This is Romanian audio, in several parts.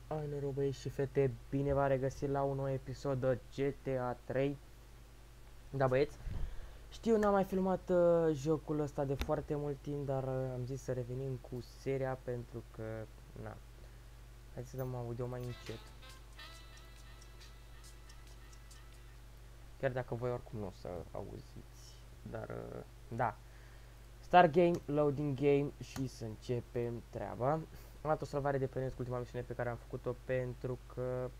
Anero, băieți și fete, bine v-a regăsit la un nou episod de GTA 3. Da, băieți, știu, n-am mai filmat jocul ăsta de foarte mult timp, dar am zis să revenim cu seria pentru că, na, hai să dăm audio mai încet. Chiar dacă voi oricum nu o să auziți, dar, da. Start game, loading game și să începem treaba. Am luat o salvare de plănesc cu ultima misiune pe care am făcut-o pentru că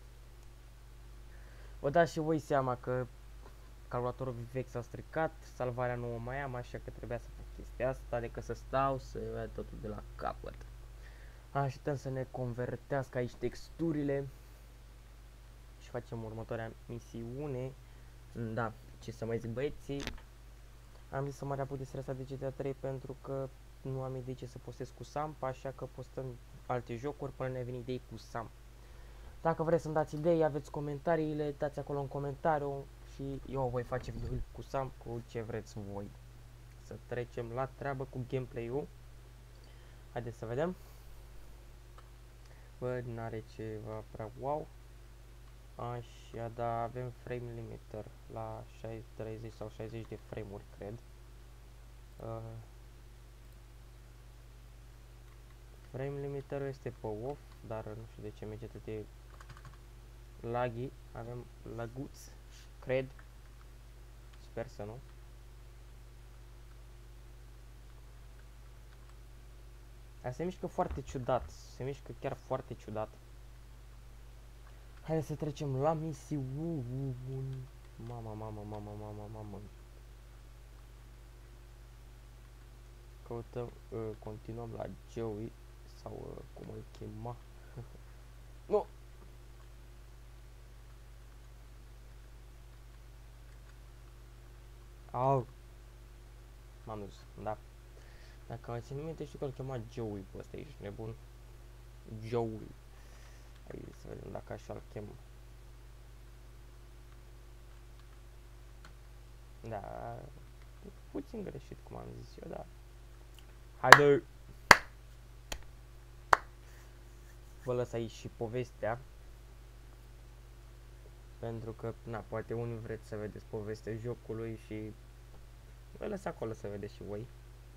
vă dați și voi seama că calculatorul vechi s-a stricat, salvarea nu o mai am, așa că trebuia să fac chestia asta, adică să stau, să iau totul de la capăt. Așteptăm să ne convertească aici texturile și facem următoarea misiune. Da, ce să mai zic, băieții, am zis să mă reapuc de seria asta de GTA 3 pentru că nu am idei ce să postez cu Samp, așa că postăm alte jocuri până ne vin idei cu Samp. Dacă vreți să-mi dați idei, aveți comentariile, dați acolo în comentariu și eu voi face video cu Sam, cu ce vreți voi. Să trecem la treabă cu gameplay-ul. Haideți să vedem. Bă, n-are ceva prea wow. Așa, da, avem frame limiter la 30 sau 60 de frame-uri, cred. Frame limiterul este pe off, dar nu știu de ce merge atât de laggy. Avem laguți, cred. Sper să nu. Dar se mișcă foarte ciudat, se mișcă chiar foarte ciudat. Haideți să trecem la misiuni. Mamă. Căutăm, continuăm la Joey sau cum îl chema. Nu! Au! M-am dus, da. Dacă mai țin minte, știu că îl chema Joey pe ăsta, ești nebun. Joey. Hai să vedem dacă așa îl chem. Da, puțin greșit cum am zis eu, da. Haide! Vă lăs aici și povestea. Pentru că, na, poate unii vreți să vedeți povestea jocului și vă lăs acolo să vedeți și voi.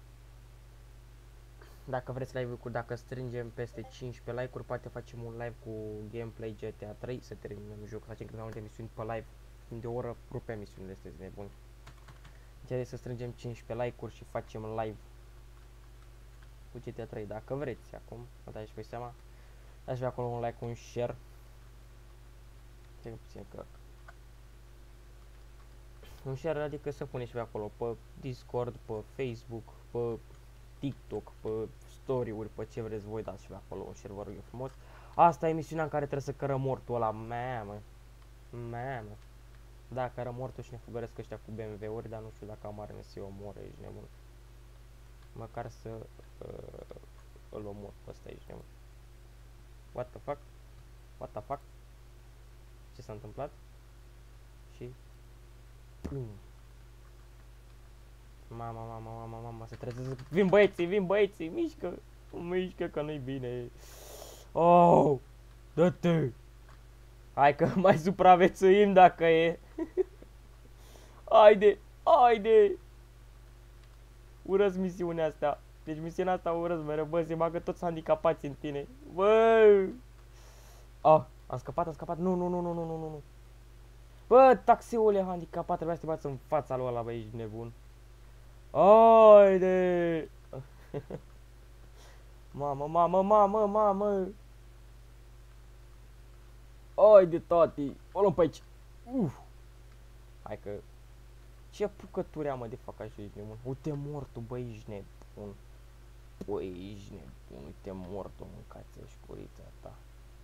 Dacă vreți live-uri, dacă strângem peste 15 like-uri, poate facem un live cu gameplay GTA 3, să terminăm jocul, facem câteva multe misiuni pe live, timp de o oră rupem misiunile, sunteți nebuni. Deci să strângem 15 like-uri și facem live cu GTA 3, dacă vreți, acum, vă dați și pe seama. Dați și acolo un like, un share. Puțin că un share, adică să puneți și pe acolo pe Discord, pe Facebook, pe TikTok, pe story-uri, pe ce vreți voi, dați și pe acolo un share, vă rog eu frumos. Asta e emisiunea în care trebuie să cără mortul ăla, mamă. Da, cără mortul și ne fugăresc ăștia cu BMW-uri, dar nu știu dacă am mare să-i omor, ești nebun. Măcar să îl omor pe ăsta, ești nebun. What the fuck? What the fuck? Ce s-a întâmplat? Și Mama, se trezește. Vin băieții, mișcă că nu-i bine. Oh, dă-te. Hai că mai supraviețuim dacă e. Haide. Urăsc misiunea asta. Deci misiunea asta o urăsc mereu, bă, se bagă toți handicapați în tine. Bă. Ah, am scăpat. Nu. Bă, taxiule handicapat, trebuia să te bați în fața lui ăla, bă, ești nebun. Haide! Mamă! Haide, tati! O luăm pe aici! Hai că... Ce apucături am, mă, de fac așa, ești nebun? Uite mortul, bă, ești nebun. Băi, ești nebun, uite mortul, mâncați-o și curița ta.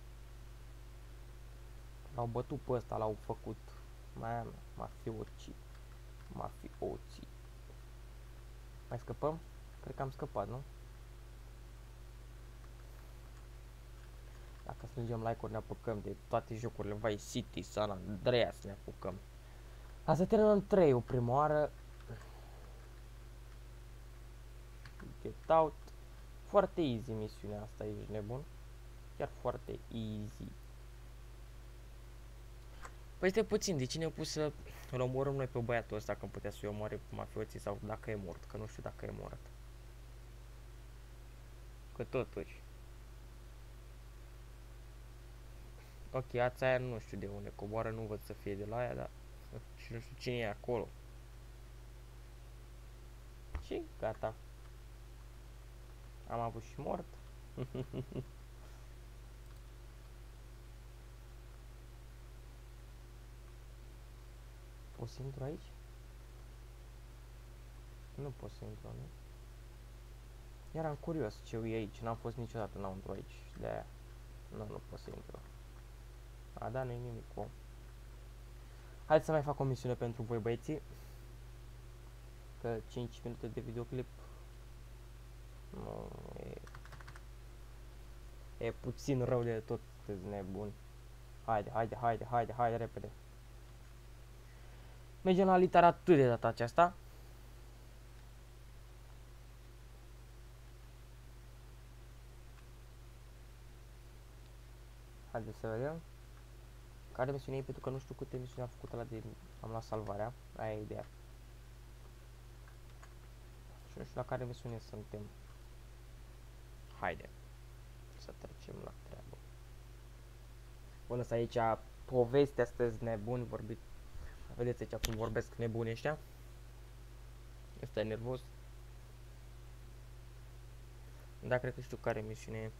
L-au bătut pe ăsta, l-au făcut. M-ar fi oții. Mai scăpăm? Cred că am scăpat, nu? Dacă strângem like-uri ne apucăm de toate jocurile Vice City, San Andreas ne apucăm. Asta terminăm 3-ul prima oară. Get out. Foarte easy misiunea asta, ești nebun. chiar foarte easy. Păi stai puțin, de ce ne-au pus să îl omorâm noi pe băiatul ăsta când putea să-i omoare mafioții sau dacă e mort, că nu știu dacă e mort. Că totuși. Ok, ața aia nu știu de unde coboară, nu văd să fie de la aia, dar și nu știu cine e acolo. Și gata. Am avut și mort. Poți să intru aici? Nu pot să intru, nu? Eram curios ce e aici, n-am fost niciodată înăuntru aici și de aia nu pot să intru. A, da, nu-i nimic, om. Hai să mai fac o misiune pentru voi, băieții. Că 5 minute de videoclip nu e puțin rău de tot, câți nebuni. Haide, repede. Mergem la litera T de data aceasta. Haideți să vedem. Care misiune e, pentru că nu știu câte misiuni am făcut ăla de... Am luat salvarea, aia e ideea. Și nu știu la care misiune suntem. Haide. Să trecem la treabă. Bun, asta aici povestea astăzi nebuni vorbit. Vedeți aici cum vorbesc nebuni ăștia. Ăsta e nervos. Da, cred că știu care misiune e.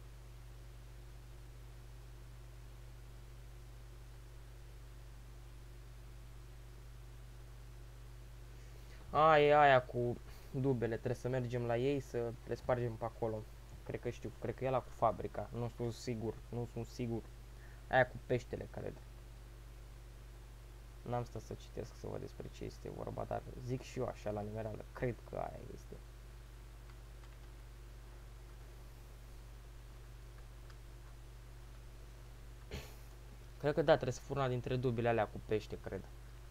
A, e aia cu dubele, trebuie să mergem la ei să le spargem pe acolo. Cred că știu, cred că e ăla cu fabrica, nu sunt sigur. Aia cu peștele care... N-am stat să citesc să văd despre ce este vorba, dar zic și eu așa la nimereală, cred că aia este. Cred că da, trebuie să fur una dintre dubile alea cu pește, cred.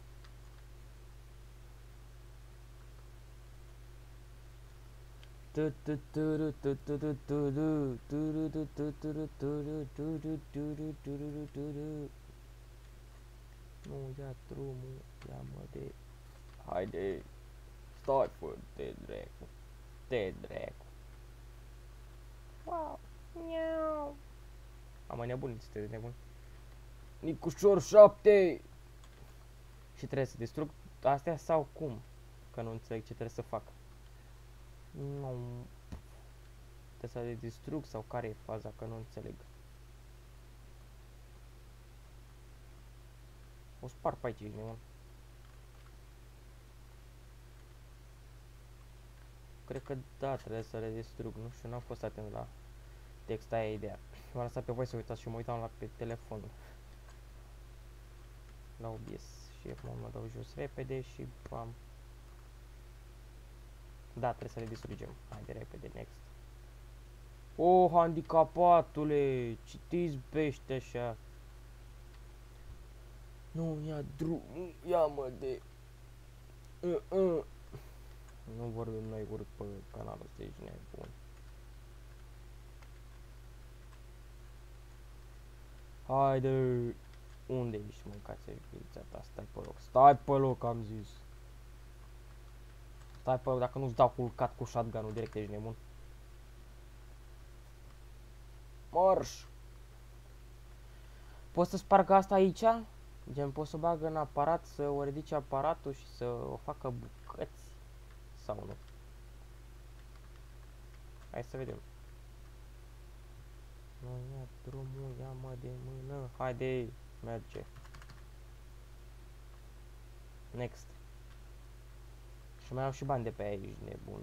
Nu ia drumul, ia-mă de... Haide, stai fă, te dracu. Wow, miau. Am mai nebunit, sunteți nebuni. Nicușor 7! Și trebuie să distrug astea sau cum? Că nu înțeleg ce trebuie să fac. Nu. Trebuie să le distrug sau care e faza? Că nu înțeleg. O spar pe aici, nebun. Cred că da, trebuie să le distrug. Nu știu, n-am fost atent la text, aia e ideea. M-am lăsat pe voi să uitați și mă uitam la pe telefon. La OBS. Și mă dau jos repede și bam. Da, trebuie să le distrugem. Haide repede, next. Oh, handicapatule, citiți bește așa. Nu, ia drumul, ia-mă de... Nu vorbim noi urât pe canalul ăsta, ești nebun. Haide! Unde ești, mâncați viața ta? Stai pe loc, stai pe loc, am zis. Stai pe loc, dacă nu-ți dau culcat cu shotgun-ul direct, ești nebun. Marș! Poți să sparg asta aici? Gen, pot să bag în aparat, să o ridice aparatul și să o facă bucăți? Sau nu? Hai să vedem. Nu ia drumul, ia-mă de mână. Haide, merge. Next. Și mai am și bani de pe aici, nebun.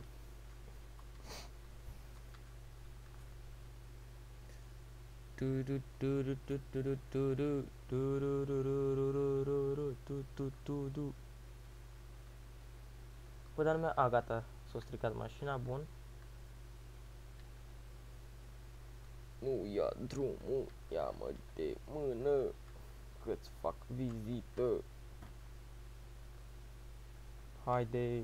Păi, dar lumea... A, gata, s-a stricat mașina, bun. Nu ia drumul, ia-mă de mână, că-ți fac vizită. Haide.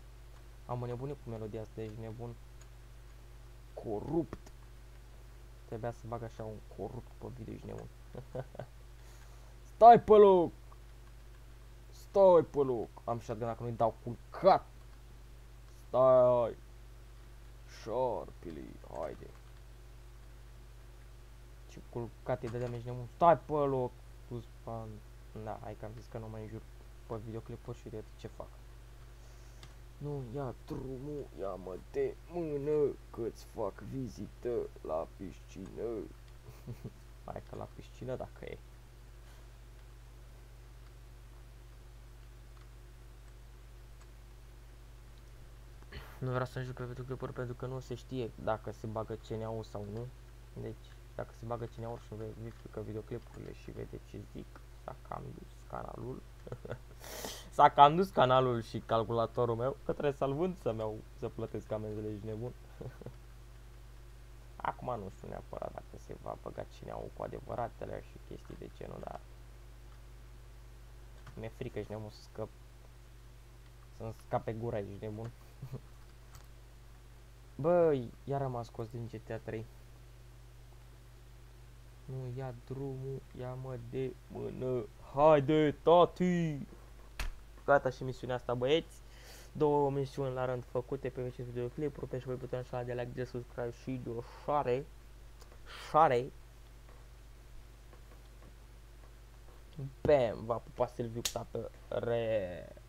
Am nebunit cu melodia asta, ești nebun. Corupt. trebuia să bag așa un corupt pe video, ești nebun. Stai pe loc! Stai pe loc! Am shotgun dacă nu-i dau culcat! Stai! Șarpili, haide! Ce culcat e de damage, nebun! Stai pe loc! Tu spam... Da, hai că am zis că nu mai înjur pe videoclipuri și de ce fac. Nu ia drumul, ia-mă de mână, că-ți fac vizită la piscină. Hai că la piscină dacă e. Nu vreau să joc pe videoclipuri pentru că nu se știe dacă se bagă CNA-ul sau nu. Deci, dacă se bagă CNA-ul și nu verifică videoclipurile și vede ce zic, s-a cam dus canalul. S-a cam dus canalul și calculatorul meu, că trebuie să-l vând să plătesc amenzile, ești nebun. Acum nu știu neapărat dacă se va băga CNA-ul cu adevăratele și chestii de genul, dar mi-e frică, ești nebun, să-mi scape gura, ești nebun. Băi, iar m-a scos din GTA 3. Nu ia drumul, ia-mă de mână. Haide, tati! Gata și misiunea asta, băieți. 2 misiuni la rând făcute pe acest videoclip. Rupeți și voi butonul ăla de like, de subscribe și de o share. Bam, v-a pupat Silviu cu tapă.